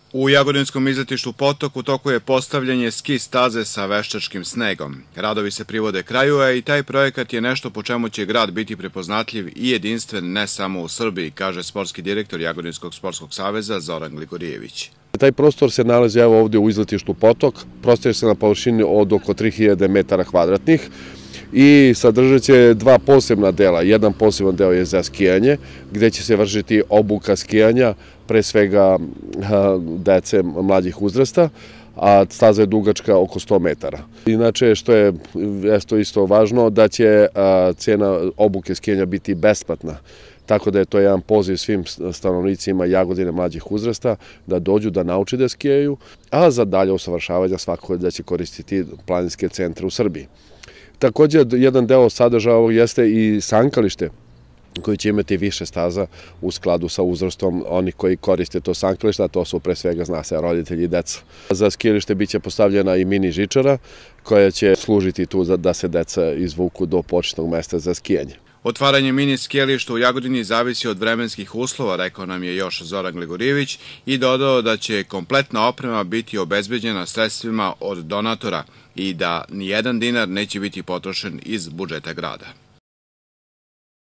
U Jagodinskom izletištu Potok u toku je postavljanje ski staze sa veštačkim snegom. Radovi se privode kraju, a i taj projekat je nešto po čemu će grad biti prepoznatljiv i jedinstven ne samo u Srbiji, kaže sportski direktor Jagodinskog sportskog saveza Zoran Gligorijević. Taj prostor se nalazi ovdje u izletištu Potok, prostire se na površini od oko 3000 metara kvadratnih i sadržat će dva posebna dela. Jedan poseban deo je za skijanje, gde će se vršiti obuka skijanja, pre svega dece mlađih uzrasta, a staza je dugačka oko 100 metara. Inače, što je isto važno, da će cena obuke skijanja biti besplatna. Tako da je to jedan poziv svim stanovnicima Jagodine mlađih uzrasta da dođu da nauče da skijaju, a za dalje usavršavanja svakako da će koristiti planinske centre u Srbiji. Također, jedan deo sadržaja ovog jeste i sankalište, koji će imati više staza u skladu sa uzrastom onih koji koriste to sankalište, a to su pre svega, zna se, roditelji i deca. Za skijalište biće postavljena i mini žičara koja će služiti tu da se deca izvuku do početnog mesta za skijanje. Otvaranje mini skijališta u Jagodini zavisi od vremenskih uslova, rekao nam je još Zoran Gligorijević i dodao da će kompletna oprema biti obezbeđena sredstvima od donatora i da nijedan dinar neće biti potrošen iz budžeta grada.